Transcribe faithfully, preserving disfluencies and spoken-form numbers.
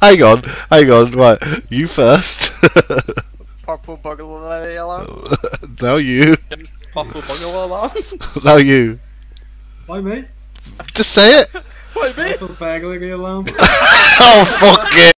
Hang on, hang on, right. You first. Purple burglar alarm. Now you. Purple burglar alarm. Now you. Why me? Just say it. Wait, me? Purple burglary alarm. Oh fuck it.